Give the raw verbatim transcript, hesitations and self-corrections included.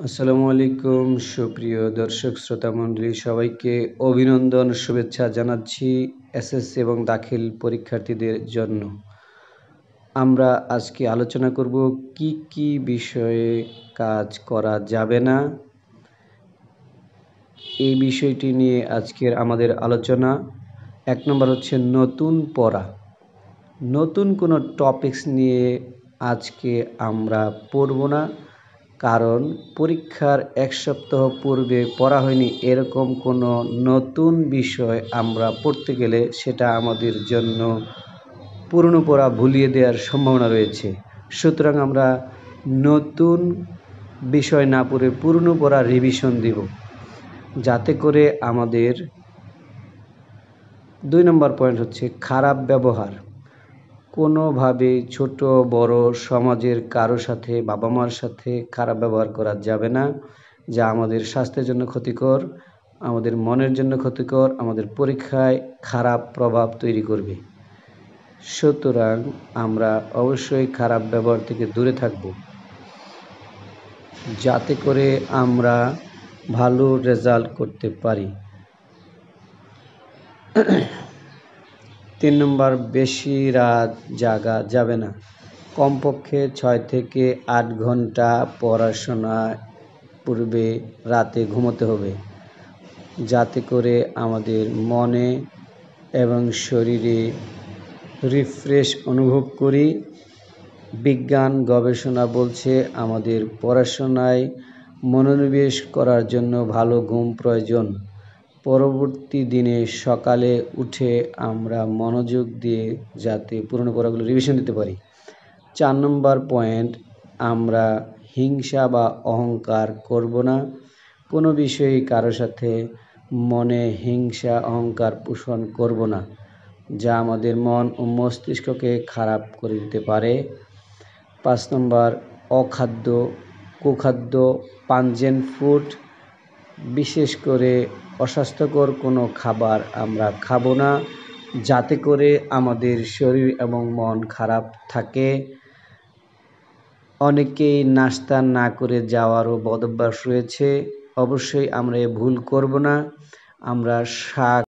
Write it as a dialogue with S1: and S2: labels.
S1: আসসালামু আলাইকুম সুপ্রিয় দর্শক শ্রোতা মণ্ডলী সবাইকে অভিনন্দন শুভেচ্ছা জানাচ্ছি এসএসসি এবং দাখিল পরীক্ষার্থীদের জন্য। আমরা আজকে আলোচনা করব কি কি বিষয়ে কাজ করা যাবে না, এই বিষয়টি নিয়ে আজকের আমাদের আলোচনা। এক নম্বর হচ্ছে নতুন পড়া। নতুন কোনো টপিকস নিয়ে আজকে আমরা পড়ব না, কারণ পরীক্ষার এক সপ্তাহ পূর্বে পড়া হয়নি এরকম কোনো নতুন বিষয় আমরা পড়তে গেলে সেটা আমাদের জন্য পুরনো পড়া ভুলিয়ে দেওয়ার সম্ভাবনা রয়েছে। সুতরাং আমরা নতুন বিষয় না পড়ে পুরনো পড়া রিভিশন দিব, যাতে করে আমাদের দুই নম্বর পয়েন্ট হচ্ছে খারাপ ব্যবহার। কোনোভাবে ছোট বড় সমাজের কারো সাথে, বাবা মার সাথে খারাপ ব্যবহার করা যাবে না, যা আমাদের স্বাস্থ্যের জন্য ক্ষতিকর, আমাদের মনের জন্য ক্ষতিকর, আমাদের পরীক্ষায় খারাপ প্রভাব তৈরি করবে। সুতরাং আমরা অবশ্যই খারাপ ব্যবহার থেকে দূরে থাকব, যাতে করে আমরা ভালো রেজাল্ট করতে পারি। তিন নম্বর, বেশি রাত জাগা যাবে না। কমপক্ষে ছয় থেকে আট ঘন্টা পড়াশোনা পূর্বে রাতে ঘুমোতে হবে, যাতে করে আমাদের মনে এবং শরীরে রিফ্রেশ অনুভব করি। বিজ্ঞান গবেষণা বলছে আমাদের পড়াশোনায় মনোনিবেশ করার জন্য ভালো ঘুম প্রয়োজন। পরবর্তী দিনে সকালে উঠে আমরা মনোযোগ দিয়ে যাতে পুরনো পড়াগুলো রিভিশন দিতে পারি। চার নম্বর পয়েন্ট, আমরা হিংসা বা অহংকার করব না। কোনো বিষয়ে কারো সাথে মনে হিংসা অহংকার পোষণ করব না, যা আমাদের মন ও মস্তিষ্ককে খারাপ করে দিতে পারে। পাঁচ নম্বর, অখাদ্য কুখাদ্য পাঞ্জেন্ট ফুড, বিশেষ করে অস্বাস্থ্যকর কোনো খাবার আমরা খাবো না, যাতে করে আমাদের শরীর এবং মন খারাপ থাকে। অনেকেই নাস্তা না করে যাওয়ারও বদভ্যাস রয়েছে, অবশ্যই আমরা এ ভুল করব না। আমরা শাক